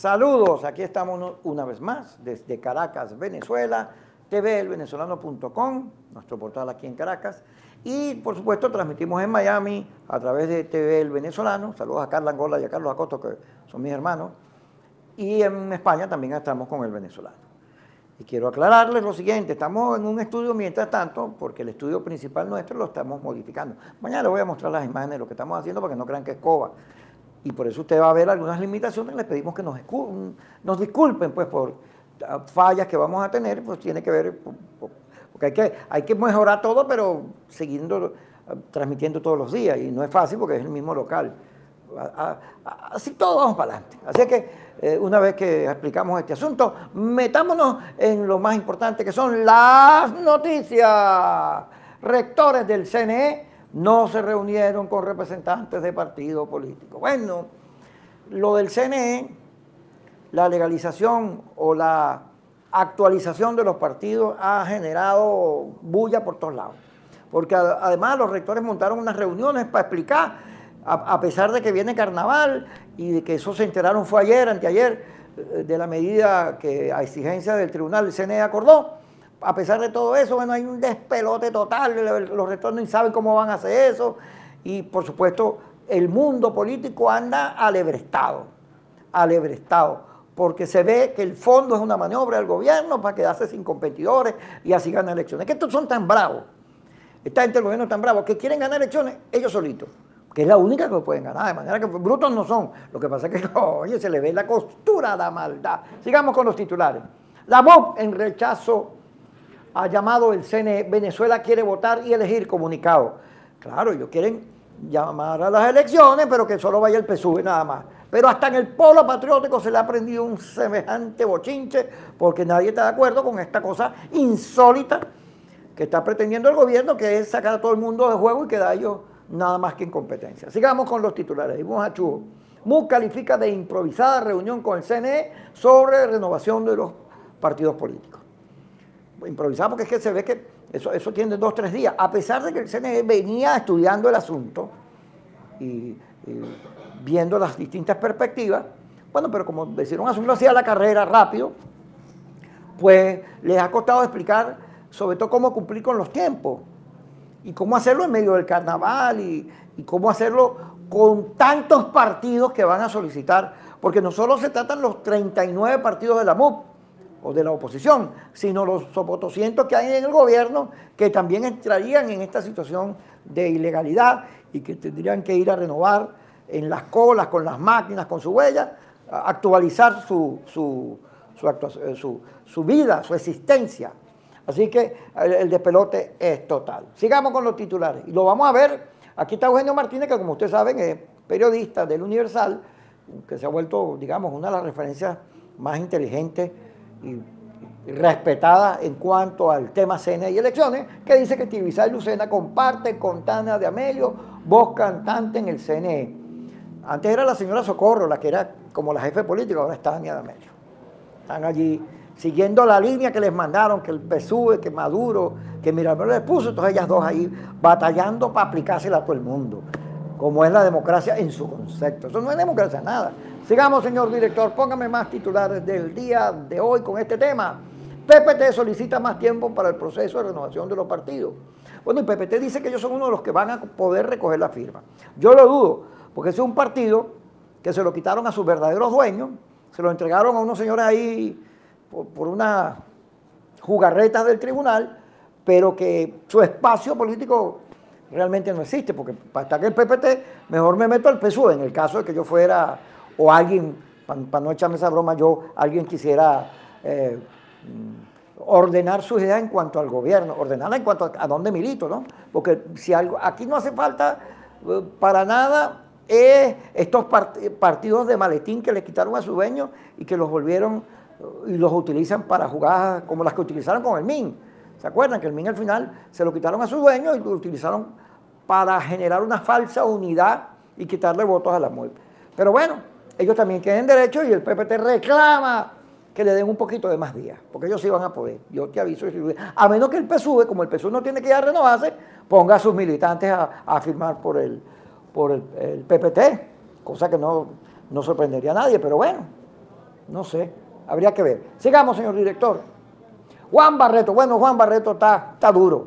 Saludos, aquí estamos una vez más desde Caracas, Venezuela, tvElvenezolano.com, nuestro portal aquí en Caracas. Y por supuesto transmitimos en Miami a través de TV El Venezolano. Saludos a Carla Angola y a Carlos Acosta, que son mis hermanos. Y en España también estamos con El Venezolano. Y quiero aclararles lo siguiente, estamos en un estudio mientras tanto, porque el estudio principal nuestro lo estamos modificando. Mañana les voy a mostrar las imágenes de lo que estamos haciendo para que no crean que es coba. Y por eso usted va a ver algunas limitaciones, les pedimos que nos disculpen pues por fallas que vamos a tener, pues tiene que ver, porque hay que mejorar todo, pero siguiendo, transmitiendo todos los días, y no es fácil porque es el mismo local. Así todos vamos para adelante. Así que una vez que explicamos este asunto, metámonos en lo más importante que son las noticias. Rectores del CNE no se reunieron con representantes de partidos políticos. Bueno, lo del CNE, la legalización o la actualización de los partidos ha generado bulla por todos lados. Porque además los rectores montaron unas reuniones para explicar, a pesar de que viene carnaval y de que eso se enteraron fue ayer, anteayer, de la medida que a exigencia del tribunal el CNE acordó. A pesar de todo eso, bueno, hay un despelote total, los rectores no saben cómo van a hacer eso, y por supuesto el mundo político anda alebrestado, porque se ve que el fondo es una maniobra del gobierno para quedarse sin competidores y así ganar elecciones. Que estos son tan bravos, esta gente del gobierno es tan bravo, que quieren ganar elecciones ellos solitos, que es la única que pueden ganar, de manera que brutos no son. Lo que pasa es que, oye, se le ve la costura a la maldad. Sigamos con los titulares. La MUP en rechazo ha llamado el CNE, Venezuela quiere votar y elegir, comunicado. Claro, ellos quieren llamar a las elecciones, pero que solo vaya el PSUV nada más. Pero hasta en el polo patriótico se le ha prendido un semejante bochinche, porque nadie está de acuerdo con esta cosa insólita que está pretendiendo el gobierno, que es sacar a todo el mundo de juego y quedar ellos nada más que incompetencia. Sigamos con los titulares. Y vamos a Chugo. MUC califica de improvisada reunión con el CNE sobre renovación de los partidos políticos. Improvisada porque es que se ve que eso tiene 2 o 3 días, a pesar de que el CNE venía estudiando el asunto y viendo las distintas perspectivas. Bueno, pero como decidieron hacerlo así a la carrera, rápido, pues les ha costado explicar sobre todo cómo cumplir con los tiempos y cómo hacerlo en medio del carnaval y cómo hacerlo con tantos partidos que van a solicitar, porque no solo se tratan los 39 partidos de la MUP o de la oposición, sino los 200 que hay en el gobierno que también entrarían en esta situación de ilegalidad y que tendrían que ir a renovar en las colas, con las máquinas, con su huella, actualizar su vida, su existencia. Así que el despelote es total. Sigamos con los titulares. Y lo vamos a ver. Aquí está Eugenio Martínez, que como ustedes saben es periodista del Universal, que se ha vuelto, digamos, una de las referencias más inteligentes y respetada en cuanto al tema CNE y elecciones, que dice que Tibisay Lucena comparte con Tania de Amelio, voz cantante en el CNE. Antes era la señora Socorro, la que era como la jefe política, ahora es Tania de Amelio. Están allí siguiendo la línea que les mandaron, que el PSUV, que Maduro, que Miramón les puso, entonces ellas dos ahí batallando para aplicársela a todo el mundo, como es la democracia en su concepto. Eso no es democracia, nada. Sigamos, señor director, póngame más titulares del día de hoy con este tema. PPT solicita más tiempo para el proceso de renovación de los partidos. Bueno, y PPT dice que ellos son uno de los que van a poder recoger la firma. Yo lo dudo, porque ese es un partido que se lo quitaron a sus verdaderos dueños, se lo entregaron a unos señores ahí por unas jugarretas del tribunal, pero que su espacio político realmente no existe, porque para estar en el PPT, mejor me meto al PSUV, en el caso de que yo fuera, o alguien, para no echarme esa broma, alguien quisiera ordenar sus ideas en cuanto al gobierno, ordenarla en cuanto a dónde milito, ¿no? Porque si algo, aquí no hace falta para nada estos partidos de maletín que le quitaron a su dueño y que los volvieron y los utilizan para jugadas como las que utilizaron con el MIN. ¿Se acuerdan que el MIN al final se lo quitaron a su dueño y lo utilizaron para generar una falsa unidad y quitarle votos a la MUP? Pero bueno, ellos también tienen derecho y el PPT reclama que le den un poquito de más días, porque ellos sí van a poder. Yo te aviso, a menos que el PSUV, como el PSUV no tiene que ir a renovarse, ponga a sus militantes a firmar por el PPT, cosa que no sorprendería a nadie, pero bueno, No sé, habría que ver. Sigamos, señor director. Juan Barreto, bueno, Juan Barreto está duro.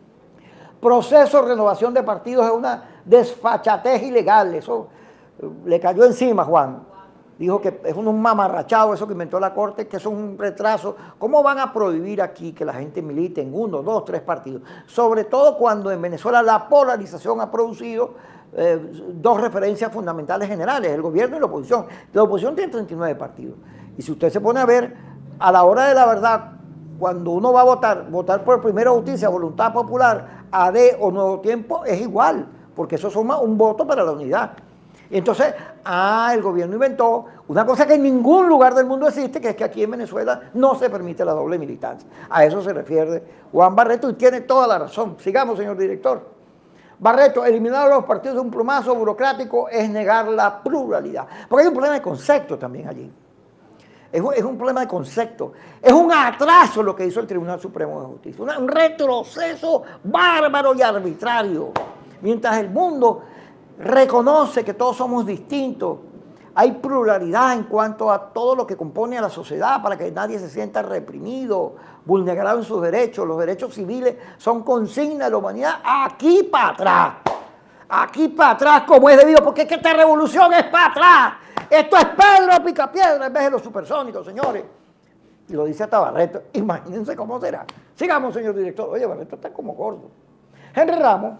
Proceso de renovación de partidos es una desfachatez ilegal, eso le cayó encima, Juan. Dijo que es un mamarrachado eso que inventó la Corte, que eso es un retraso. ¿Cómo van a prohibir aquí que la gente milite en 1, 2, 3 partidos? Sobre todo cuando en Venezuela la polarización ha producido dos referencias fundamentales generales, el gobierno y la oposición. La oposición tiene 39 partidos. Y si usted se pone a ver, a la hora de la verdad, cuando uno va a votar por Primera Justicia, Voluntad Popular, AD o Nuevo Tiempo, es igual, porque eso suma un voto para la unidad. Entonces, el gobierno inventó una cosa que en ningún lugar del mundo existe, que es que aquí en Venezuela no se permite la doble militancia. A eso se refiere Juan Barreto y tiene toda la razón. Sigamos, señor director. Barreto, eliminar a los partidos de un plumazo burocrático es negar la pluralidad. Porque hay un problema de concepto también allí. Es un problema de concepto. Es un atraso lo que hizo el Tribunal Supremo de Justicia. Un retroceso bárbaro y arbitrario. Mientras el mundo reconoce que todos somos distintos, hay pluralidad en cuanto a todo lo que compone a la sociedad para que nadie se sienta reprimido, vulnerado en sus derechos. Los derechos civiles son consigna de la humanidad aquí para atrás como es debido, porque es que esta revolución es para atrás. Esto es Pedro Picapiedra en vez de los supersónicos, señores. Y lo dice hasta Barreto. Imagínense cómo será. Sigamos, señor director. Oye, Barreto está como gordo. Henry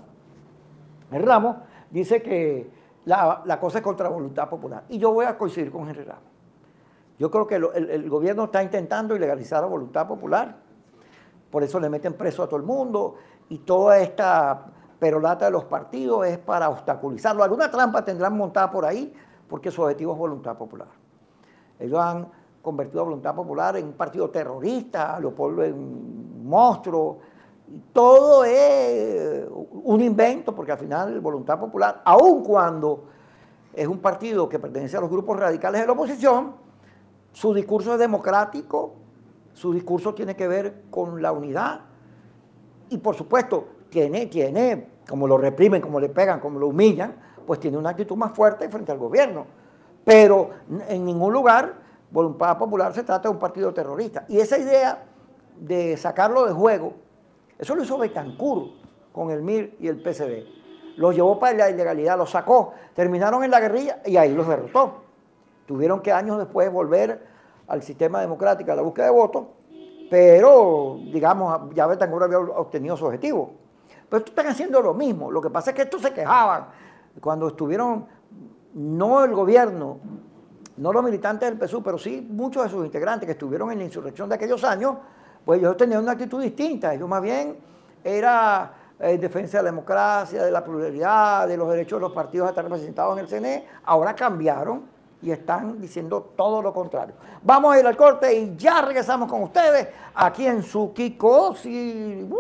Ramos dice que la cosa es contra la voluntad popular. Y yo voy a coincidir con Henry Ramos. Yo creo que el gobierno está intentando ilegalizar la voluntad popular. Por eso le meten preso a todo el mundo. Y toda esta perolata de los partidos es para obstaculizarlo. Alguna trampa tendrán montada por ahí, porque su objetivo es voluntad popular. Ellos han convertido a Voluntad Popular en un partido terrorista, a Leopoldo en un monstruo. Todo es un invento, porque al final Voluntad Popular, aun cuando es un partido que pertenece a los grupos radicales de la oposición, su discurso es democrático, su discurso tiene que ver con la unidad y por supuesto tiene, como lo reprimen, como le pegan, como lo humillan, pues tiene una actitud más fuerte frente al gobierno. Pero en ningún lugar Voluntad Popular se trata de un partido terrorista. Y esa idea de sacarlo de juego, eso lo hizo Betancur con el MIR y el PCD. Los llevó para la ilegalidad, los sacó, terminaron en la guerrilla y ahí los derrotó. Tuvieron que años después volver al sistema democrático, a la búsqueda de votos, pero, digamos, ya Betancur había obtenido su objetivo. Pero estos están haciendo lo mismo. Lo que pasa es que estos se quejaban cuando estuvieron, no el gobierno, no los militantes del PSUV, pero sí muchos de sus integrantes que estuvieron en la insurrección de aquellos años, pues ellos tenían una actitud distinta. Ellos más bien era defensa de la democracia, de la pluralidad, de los derechos de los partidos a estar representados en el CNE. Ahora cambiaron y están diciendo todo lo contrario. Vamos a ir al corte y ya regresamos con ustedes aquí en su Kikosi.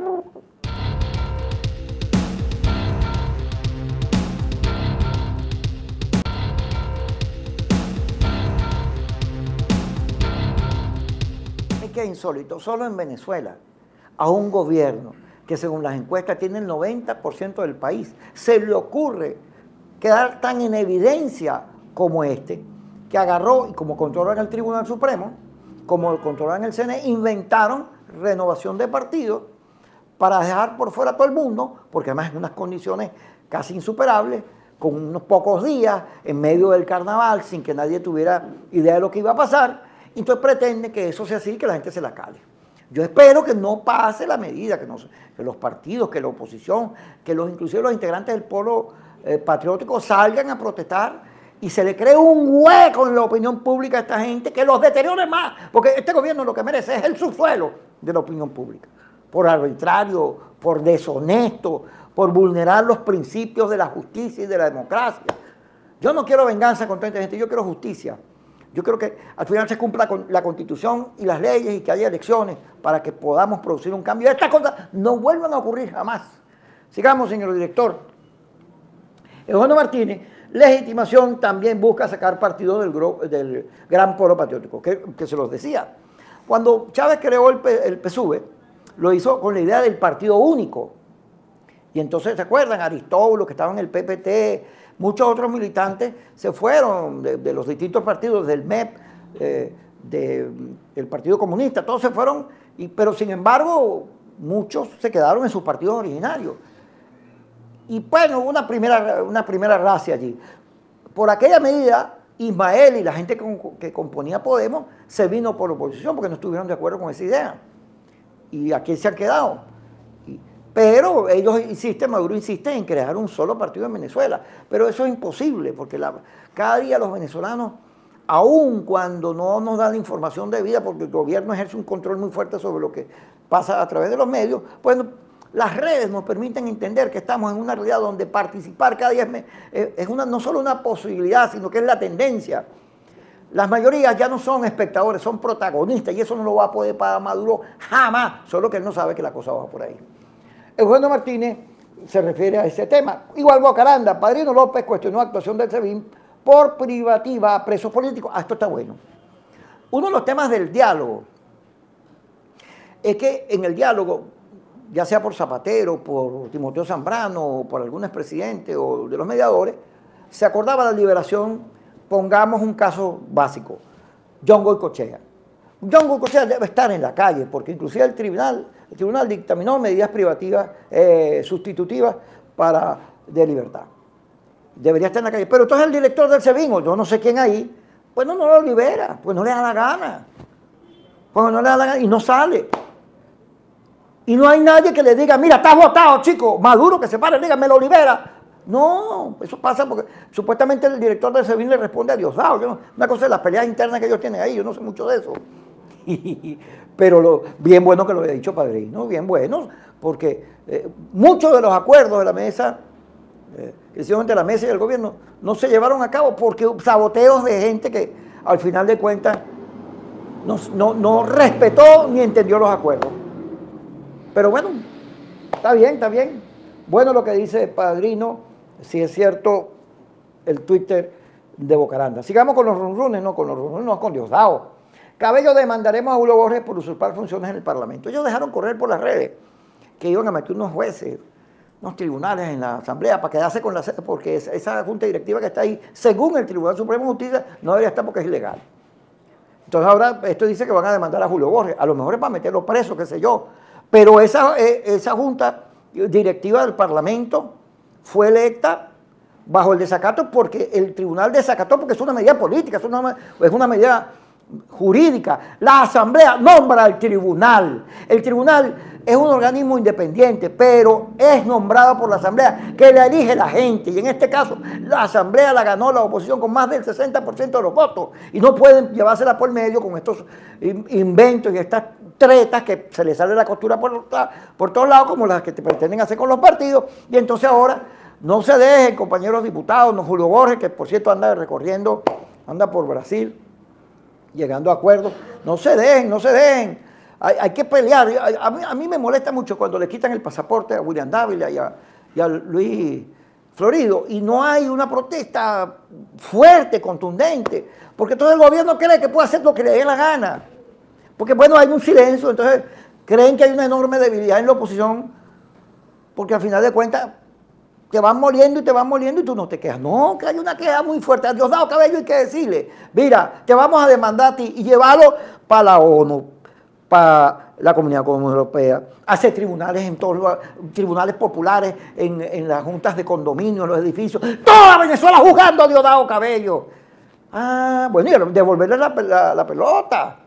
Que es insólito, solo en Venezuela, a un gobierno que según las encuestas tiene el 90% del país, se le ocurre quedar tan en evidencia como este, que agarró, y como controlan el Tribunal Supremo, como controlan el CNE, inventaron renovación de partidos para dejar por fuera a todo el mundo, porque además en unas condiciones casi insuperables, con unos pocos días, en medio del carnaval, sin que nadie tuviera idea de lo que iba a pasar. Entonces pretende que eso sea así y que la gente se la cale. Yo espero que no pase la medida, que los partidos, que la oposición, que inclusive los integrantes del polo patriótico salgan a protestar y se le cree un hueco en la opinión pública a esta gente que los deteriore más, porque este gobierno lo que merece es el subsuelo de la opinión pública, por arbitrario, por deshonesto, por vulnerar los principios de la justicia y de la democracia. Yo no quiero venganza contra esta gente, yo quiero justicia. Yo creo que al final se cumpla con la Constitución y las leyes y que haya elecciones para que podamos producir un cambio. Estas cosas no vuelvan a ocurrir jamás. Sigamos, señor director. Eugenio Martínez, legitimación, también busca sacar partido del gran polo patriótico, que se los decía. Cuando Chávez creó el PSUV, lo hizo con la idea del partido único. Y entonces, ¿se acuerdan? Aristóbulo, que estaba en el PPT, muchos otros militantes se fueron de los distintos partidos del MEP del Partido Comunista, todos se fueron, pero sin embargo muchos se quedaron en sus partidos originarios. Y bueno, hubo una primera racia allí. Por aquella medida, Ismael y la gente que componía Podemos se vino por oposición porque no estuvieron de acuerdo con esa idea. Y aquí se han quedado. Pero ellos insisten, Maduro insiste en crear un solo partido en Venezuela. Pero eso es imposible porque cada día los venezolanos, aun cuando no nos dan la información debida, porque el gobierno ejerce un control muy fuerte sobre lo que pasa a través de los medios, pues las redes nos permiten entender que estamos en una realidad donde participar cada día es no solo una posibilidad, sino que es la tendencia. Las mayorías ya no son espectadores, son protagonistas, y eso no lo va a poder pagar Maduro jamás, solo que él no sabe que la cosa va por ahí. Eugenio Martínez se refiere a ese tema. Igual Bocaranda, Padrino López cuestionó actuación del SEBIN por privativa a presos políticos. Esto está bueno. Uno de los temas del diálogo es que en el diálogo, ya sea por Zapatero, por Timoteo Zambrano, por algún expresidente o de los mediadores, se acordaba la liberación, pongamos un caso básico, John Goycochea. John Goycochea debe estar en la calle, porque inclusive el tribunal dictaminó medidas privativas sustitutivas de libertad. Debería estar en la calle. Pero entonces el director del SEBIN, o yo no sé quién ahí, pues no lo libera, pues no le da la gana. Pues no le da la gana y no sale. Y no hay nadie que le diga, mira, estás votado, chico, Maduro que se pare, diga, me lo libera. No, eso pasa porque supuestamente el director del SEBIN le responde a Diosdado. Una cosa es las peleas internas que ellos tienen ahí, yo no sé mucho de eso. Pero bien bueno que lo haya dicho Padrino, bien bueno, porque muchos de los acuerdos de la mesa, que hicieron entre la mesa y el gobierno, no se llevaron a cabo porque saboteos de gente que al final de cuentas no respetó ni entendió los acuerdos. Pero bueno, está bien, está bien. Bueno lo que dice Padrino, si es cierto el Twitter de Bocaranda. Sigamos con los runrunes, no con Diosdado. Cabello demandaremos a Julio Borges por usurpar funciones en el Parlamento. Ellos dejaron correr por las redes que iban a meter unos jueces, unos tribunales en la Asamblea para quedarse con la sede, porque esa junta directiva que está ahí, según el Tribunal Supremo de Justicia, no debería estar porque es ilegal. Entonces ahora esto dice que van a demandar a Julio Borges, a lo mejor es para meterlo preso, qué sé yo. Pero esa junta directiva del Parlamento fue electa bajo el desacato porque el tribunal desacató, porque es una medida política, es una medida jurídica. La Asamblea nombra al tribunal. El tribunal es un organismo independiente, pero es nombrado por la Asamblea, que la elige la gente. Y en este caso, la Asamblea la ganó la oposición con más del 60% de los votos. Y no pueden llevársela por medio con estos inventos y estas tretas que se les sale la costura por todos lados, como las que te pretenden hacer con los partidos. Y entonces ahora no se dejen, compañeros diputados, no Julio Borges, que por cierto anda recorriendo, anda por Brasil, llegando a acuerdos. No se dejen. Hay que pelear. A mí me molesta mucho cuando le quitan el pasaporte a William Dávila y a Luis Florido y no hay una protesta fuerte, contundente, porque todo el gobierno cree que puede hacer lo que le dé la gana. Porque bueno, hay un silencio, entonces creen que hay una enorme debilidad en la oposición, porque al final de cuentas te van moliendo y tú no te quejas. No, que hay una queja muy fuerte. A Diosdado Cabello hay que decirle, mira, te vamos a demandar a ti y llevarlo para la ONU, para la Comunidad Europea, hacer tribunales en todos los tribunales populares, en las juntas de condominio, en los edificios, toda Venezuela juzgando a Diosdado Cabello. Bueno, y devolverle la pelota.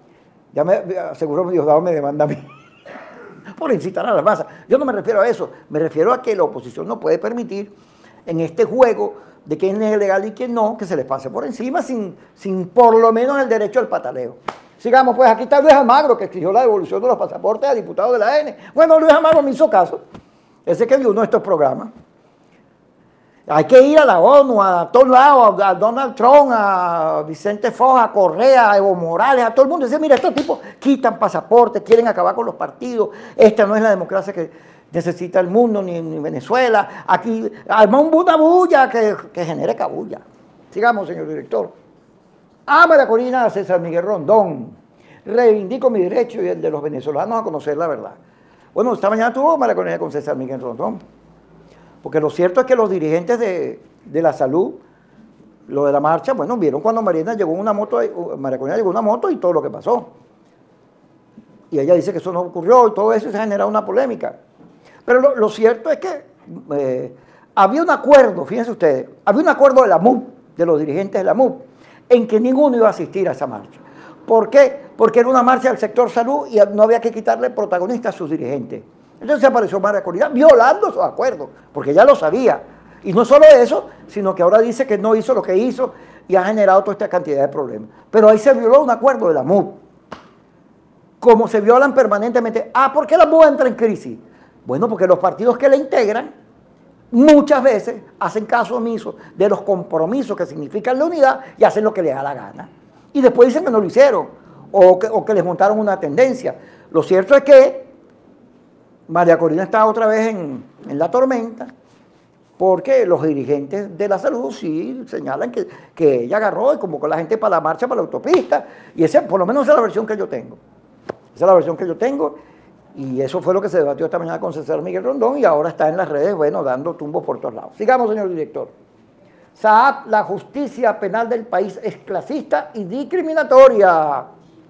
Seguro Diosdado me demanda a mí por incitar a la masa. Yo no me refiero a eso, me refiero a que la oposición no puede permitir en este juego de quién es legal y quién no, que se les pase por encima sin por lo menos el derecho al pataleo. Sigamos, pues aquí está Luis Almagro, que exigió la devolución de los pasaportes a diputados de la AN. Bueno, Luis Almagro me hizo caso, ese que vio uno de estos programas. Hay que ir a la ONU, a todos lados, a Donald Trump, a Vicente Fox, a Correa, a Evo Morales, a todo el mundo. Dice, mira, estos tipos quitan pasaportes, quieren acabar con los partidos. Esta no es la democracia que necesita el mundo, ni Venezuela. Aquí arma una bulla que genere cabulla. Sigamos, señor director. María Corina César Miguel Rondón. Reivindico mi derecho y el de los venezolanos a conocer la verdad. Bueno, esta mañana tuvo María Corina con César Miguel Rondón. Porque lo cierto es que los dirigentes de la salud lo de la marcha, bueno, vieron cuando María Corina llegó en una moto y todo lo que pasó. Y ella dice que eso no ocurrió y todo eso, y se ha generado una polémica. Pero lo cierto es que había un acuerdo, fíjense ustedes, había un acuerdo de la MUP, de los dirigentes de la MUP, en que ninguno iba a asistir a esa marcha. ¿Por qué? Porque era una marcha del sector salud y no había que quitarle protagonista a sus dirigentes. Entonces apareció María Corina violando esos acuerdos, porque ella lo sabía. Y no solo eso, sino que ahora dice que no hizo lo que hizo y ha generado toda esta cantidad de problemas. Pero ahí se violó un acuerdo de la MUP. Como se violan permanentemente. ¿Por qué la MUP entra en crisis? Bueno, porque los partidos que la integran muchas veces hacen caso omiso de los compromisos que significan la unidad y hacen lo que les da la gana. Y después dicen que no lo hicieron o que les montaron una tendencia. Lo cierto es que María Corina está otra vez en la tormenta porque los dirigentes de la salud sí señalan que ella agarró y convocó a la gente para la marcha, para la autopista, y por lo menos esa es la versión que yo tengo. Esa es la versión que yo tengo. Y eso fue lo que se debatió esta mañana con César Miguel Rondón y ahora está en las redes, bueno, dando tumbos por todos lados. Sigamos, señor director. Saad, la justicia penal del país es clasista y discriminatoria.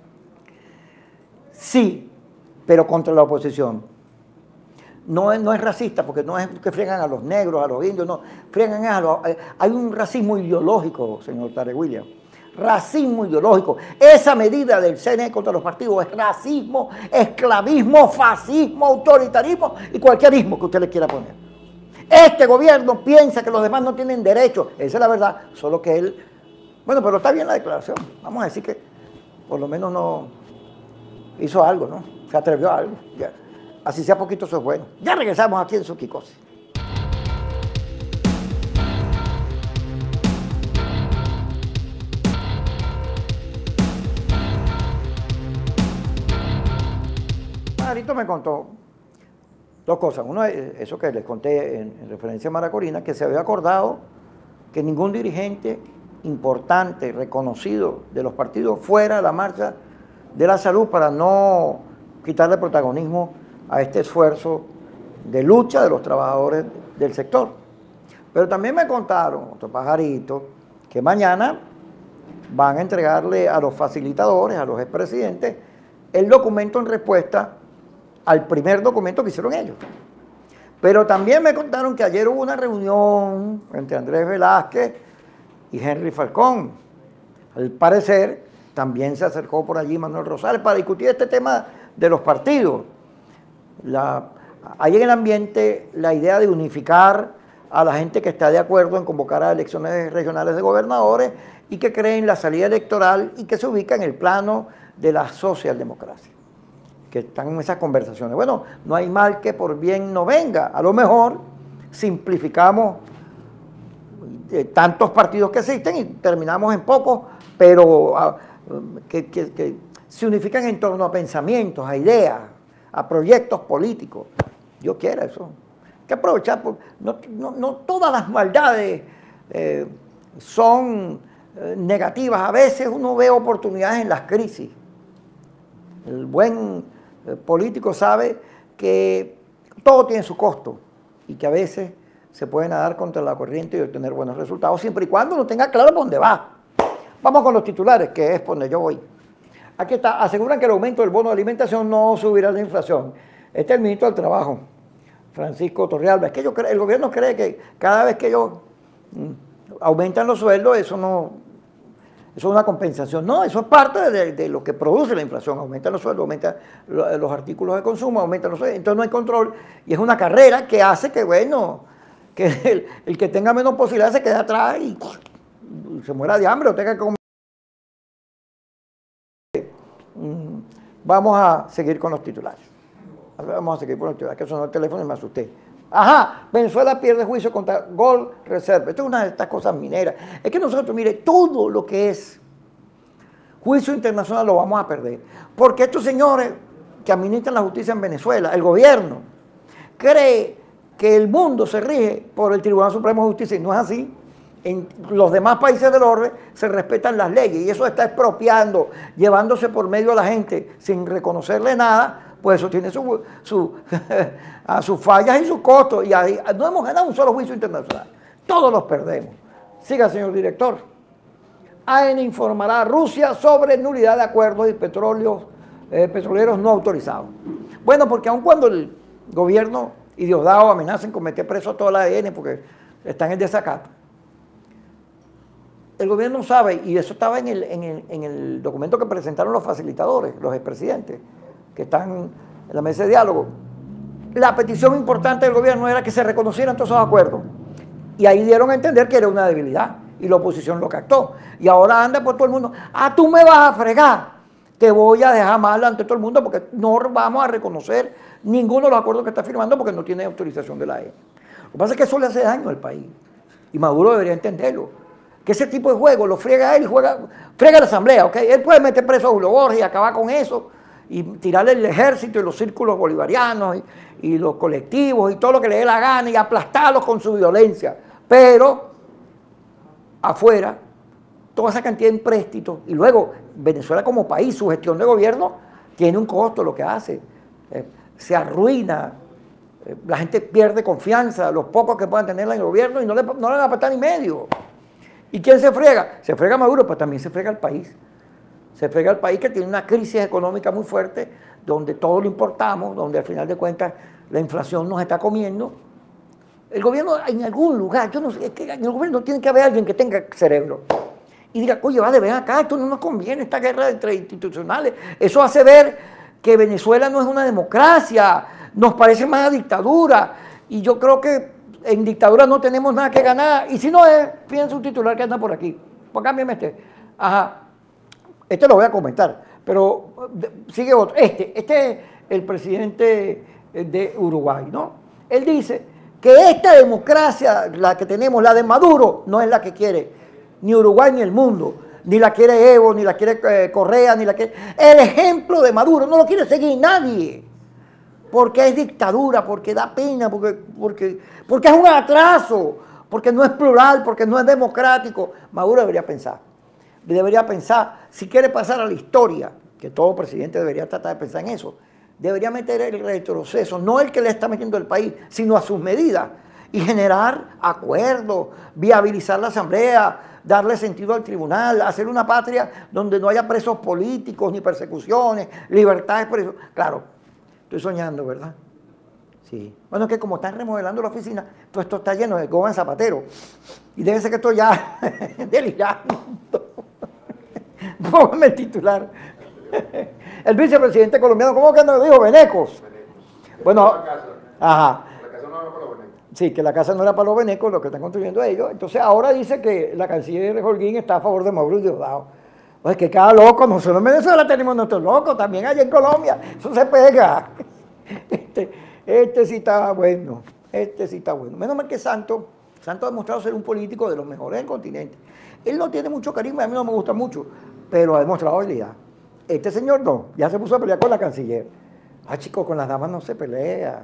Sí, pero contra la oposición. No es racista, porque no es que friegan a los negros, a los indios, no. Friegan hay un racismo ideológico, señor Tarek William. Racismo ideológico. Esa medida del CNE contra los partidos es racismo, esclavismo, fascismo, autoritarismo y cualquier ismo que usted le quiera poner. Este gobierno piensa que los demás no tienen derecho. Esa es la verdad, solo que él... Bueno, pero está bien la declaración. Vamos a decir que por lo menos no hizo algo, ¿no? Se atrevió a algo. Ya. Así sea poquito, eso es bueno. Ya regresamos aquí en Suquicose. Marito me contó dos cosas. Uno es eso que les conté en referencia a María Corina, que se había acordado que ningún dirigente importante, reconocido de los partidos fuera a la marcha de la salud para no quitarle protagonismo a este esfuerzo de lucha de los trabajadores del sector. Pero también me contaron, otro pajarito, que mañana van a entregarle a los facilitadores, a los expresidentes, el documento en respuesta al primer documento que hicieron ellos. Pero también me contaron que ayer hubo una reunión entre Andrés Velázquez y Henry Falcón. Al parecer, también se acercó por allí Manuel Rosales para discutir este tema de los partidos. Hay en el ambiente la idea de unificar a la gente que está de acuerdo en convocar a elecciones regionales de gobernadores y que cree en la salida electoral y que se ubica en el plano de la socialdemocracia, que están en esas conversaciones. Bueno, no hay mal que por bien no venga. A lo mejor simplificamos tantos partidos que existen y terminamos en pocos, pero que se unifican en torno a pensamientos, a ideas, a proyectos políticos. Yo quiero eso. Hay que aprovechar. No todas las maldades son negativas. A veces uno ve oportunidades en las crisis. El buen político sabe que todo tiene su costo y que a veces se puede nadar contra la corriente y obtener buenos resultados, siempre y cuando uno tenga claro por dónde va. Vamos con los titulares, que es por donde yo voy. Aquí está, aseguran que el aumento del bono de alimentación no subirá la inflación. Este es el ministro del Trabajo, Francisco Torrealba. Es que el gobierno cree que cada vez que ellos aumentan los sueldos, eso es una compensación. No, eso es parte de lo que produce la inflación. Aumentan los sueldos, aumentan los artículos de consumo, aumentan los sueldos. Entonces no hay control. Y es una carrera que hace que, bueno, que el que tenga menos posibilidades se quede atrás y se muera de hambre o tenga que comer. Vamos a seguir con los titulares. Vamos a seguir con los titulares, que sonó el teléfono y me asusté. Ajá, Venezuela pierde juicio contra Gold Reserve. Esto es una de estas cosas mineras. Es que nosotros, mire, todo lo que es juicio internacional lo vamos a perder. Porque estos señores que administran la justicia en Venezuela, el gobierno, cree que el mundo se rige por el Tribunal Supremo de Justicia y no es así. En los demás países del orden se respetan las leyes y eso está expropiando, llevándose por medio a la gente sin reconocerle nada, pues eso tiene sus fallas y sus costos. Y ahí no hemos ganado un solo juicio internacional, todos los perdemos. Siga, señor director. AENA informará a Rusia sobre nulidad de acuerdos y petroleros no autorizados. Bueno, porque aun cuando el gobierno y Diosdado amenazan con meter preso a toda la AENA porque están en desacato, el gobierno sabe, y eso estaba en el documento que presentaron los facilitadores, los expresidentes, que están en la mesa de diálogo. La petición importante del gobierno era que se reconocieran todos esos acuerdos. Y ahí dieron a entender que era una debilidad. Y la oposición lo captó. Y ahora anda por todo el mundo. Ah, tú me vas a fregar. Te voy a dejar mal ante todo el mundo porque no vamos a reconocer ninguno de los acuerdos que está firmando porque no tiene autorización de la AENA. Lo que pasa es que eso le hace daño al país. Y Maduro debería entenderlo. Que ese tipo de juego lo friega él, friega la asamblea, ¿ok? Él puede meter preso a Julio Borges y acabar con eso y tirarle el ejército y los círculos bolivarianos y los colectivos y todo lo que le dé la gana y aplastarlos con su violencia. Pero afuera, toda esa cantidad de empréstitos y luego Venezuela como país, su gestión de gobierno tiene un costo lo que hace. Se arruina, la gente pierde confianza, los pocos que puedan tenerla en el gobierno y no le van a apretar ni medio. ¿Y quién se frega? Se frega Maduro, pero también se frega el país. Se frega el país que tiene una crisis económica muy fuerte, donde todo lo importamos, donde al final de cuentas la inflación nos está comiendo. El gobierno, en algún lugar, yo no sé, es que en el gobierno tiene que haber alguien que tenga cerebro y diga, oye, vale, ven acá, esto no nos conviene, esta guerra entre institucionales. Eso hace ver que Venezuela no es una democracia, nos parece más a dictadura. Y yo creo que en dictadura no tenemos nada que ganar. Y si no es, fíjense un titular que anda por aquí. Pues cámbiame este. Ajá. Este lo voy a comentar. Pero sigue otro. Este es el presidente de Uruguay, ¿no? Él dice que esta democracia, la que tenemos, la de Maduro, no es la que quiere ni Uruguay ni el mundo. Ni la quiere Evo, ni la quiere Correa, ni la quiere... El ejemplo de Maduro no lo quiere seguir nadie. Porque es dictadura, porque da pena, porque es un atraso, porque no es plural, porque no es democrático. Maduro debería pensar, si quiere pasar a la historia, que todo presidente debería tratar de pensar en eso, debería meter el retroceso, no el que le está metiendo el país, sino a sus medidas, y generar acuerdos, viabilizar la asamblea, darle sentido al tribunal, hacer una patria donde no haya presos políticos, ni persecuciones, libertades por eso. Claro. Estoy soñando, ¿verdad? Sí. Bueno, es que como están remodelando la oficina, todo esto está lleno de goma en zapatero. Y debe ser que estoy ya delirando. Póngame el titular. El vicepresidente colombiano, ¿cómo que nos dijo? Venecos. Bueno, ajá. La casa no era para los venecos. Sí, que la casa no era para los venecos, lo que están construyendo ellos. Entonces ahora dice que la canciller Holguín está a favor de Maduro y Diosdado. Pues que cada loco, nosotros en Venezuela tenemos nuestros locos, también allá en Colombia, eso se pega. Este sí está bueno, Menos mal que Santos ha demostrado ser un político de los mejores del continente. Él no tiene mucho carisma, a mí no me gusta mucho, pero ha demostrado habilidad. Este señor no, ya se puso a pelear con la canciller. Ah, chicos, con las damas no se pelea.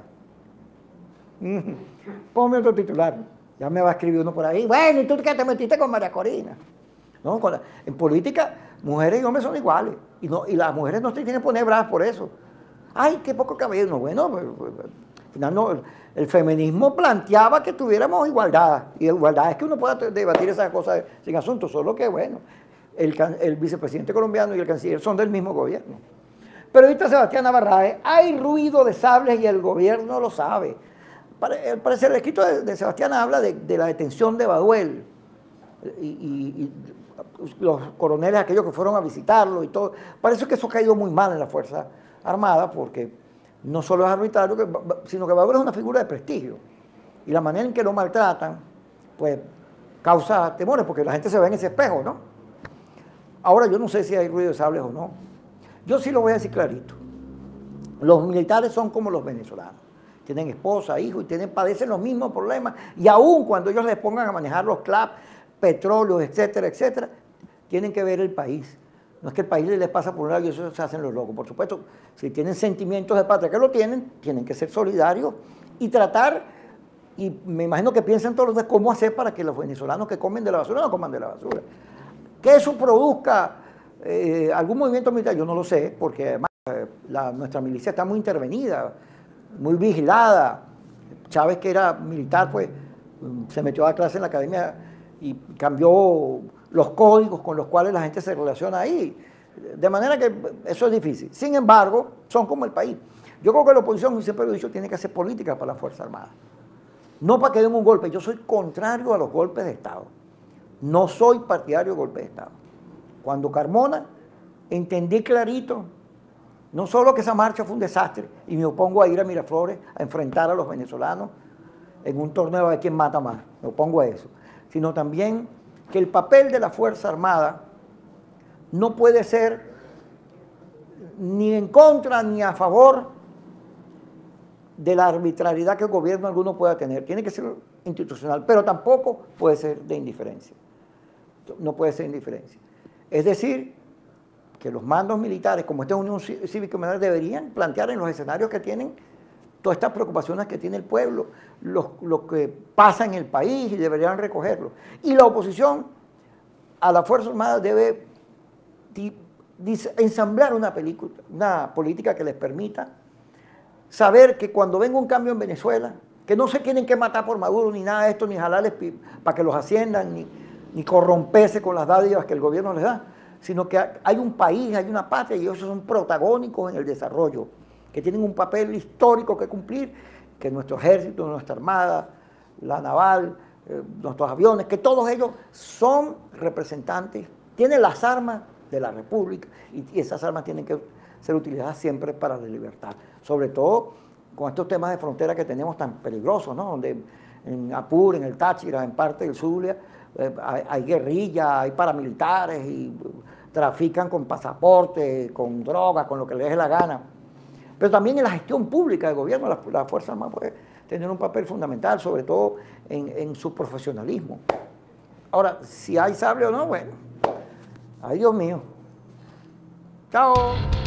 Ponme otro titular, ya me va a escribir uno por ahí. Bueno, ¿y tú qué te metiste con María Corina? No, en política, mujeres y hombres son iguales. Y las mujeres no se tienen que poner bravas por eso. Ay, qué poco cabello. No, bueno, al final no, el feminismo planteaba que tuviéramos igualdad. Y igualdad es que uno pueda debatir esas cosas sin asunto. Solo que, bueno, el vicepresidente colombiano y el canciller son del mismo gobierno. Pero ahorita Sebastián Navarrete, hay ruido de sables y el gobierno lo sabe. Parece el escrito de Sebastián habla de la detención de Baduel. Y los coroneles aquellos que fueron a visitarlo y todo. Parece que eso ha caído muy mal en la Fuerza Armada porque no solo es arbitrario, sino que Maduro es una figura de prestigio. Y la manera en que lo maltratan, pues causa temores porque la gente se ve en ese espejo, ¿no? Ahora yo no sé si hay ruido de sables o no. Yo sí lo voy a decir clarito. Los militares son como los venezolanos. Tienen esposa, hijos y padecen los mismos problemas. Y aún cuando ellos les pongan a manejar los CLAP, petróleos, etcétera, etcétera, tienen que ver el país. No es que el país les pasa por un lado y eso se hacen los locos. Por supuesto, si tienen sentimientos de patria que lo tienen que ser solidarios y tratar, y me imagino que piensan todos los días cómo hacer para que los venezolanos que comen de la basura no coman de la basura. Que eso produzca algún movimiento militar, yo no lo sé, porque además nuestra milicia está muy intervenida, muy vigilada. Chávez, que era militar, pues se metió a clase en la academia y cambió los códigos con los cuales la gente se relaciona ahí. De manera que eso es difícil. Sin embargo, son como el país. Yo creo que la oposición, y siempre lo he dicho, tiene que hacer política para la Fuerza Armada. No para que den un golpe. Yo soy contrario a los golpes de Estado. No soy partidario de golpes de Estado. Cuando Carmona, entendí clarito, no solo que esa marcha fue un desastre y me opongo a ir a Miraflores a enfrentar a los venezolanos en un torneo a ver quién mata más, me opongo a eso, sino también que el papel de la Fuerza Armada no puede ser ni en contra ni a favor de la arbitrariedad que el gobierno alguno pueda tener. Tiene que ser institucional, pero tampoco puede ser de indiferencia. No puede ser indiferencia. Es decir, que los mandos militares, como esta Unión Cívica Militar, deberían plantear en los escenarios que tienen todas estas preocupaciones que tiene el pueblo, lo que pasa en el país, y deberían recogerlo. Y la oposición a la Fuerza Armada debe ensamblar una política que les permita saber que cuando venga un cambio en Venezuela, que no se tienen que matar por Maduro ni nada de esto, ni jalarles para que los asciendan, ni corromperse con las dádivas que el gobierno les da, sino que hay un país, hay una patria, y ellos son protagónicos en el desarrollo, que tienen un papel histórico que cumplir, que nuestro ejército, nuestra armada, la naval, nuestros aviones, que todos ellos son representantes, tienen las armas de la República, y esas armas tienen que ser utilizadas siempre para la libertad, sobre todo con estos temas de frontera que tenemos tan peligrosos, ¿no? Donde en Apure, en el Táchira, en parte del Zulia, hay guerrilla, hay paramilitares y trafican con pasaporte, con drogas, con lo que les dé la gana. Pero también en la gestión pública del gobierno, la Fuerza Armada puede tener un papel fundamental, sobre todo en su profesionalismo. Ahora, si hay sable o no, bueno, ay Dios mío. Chao.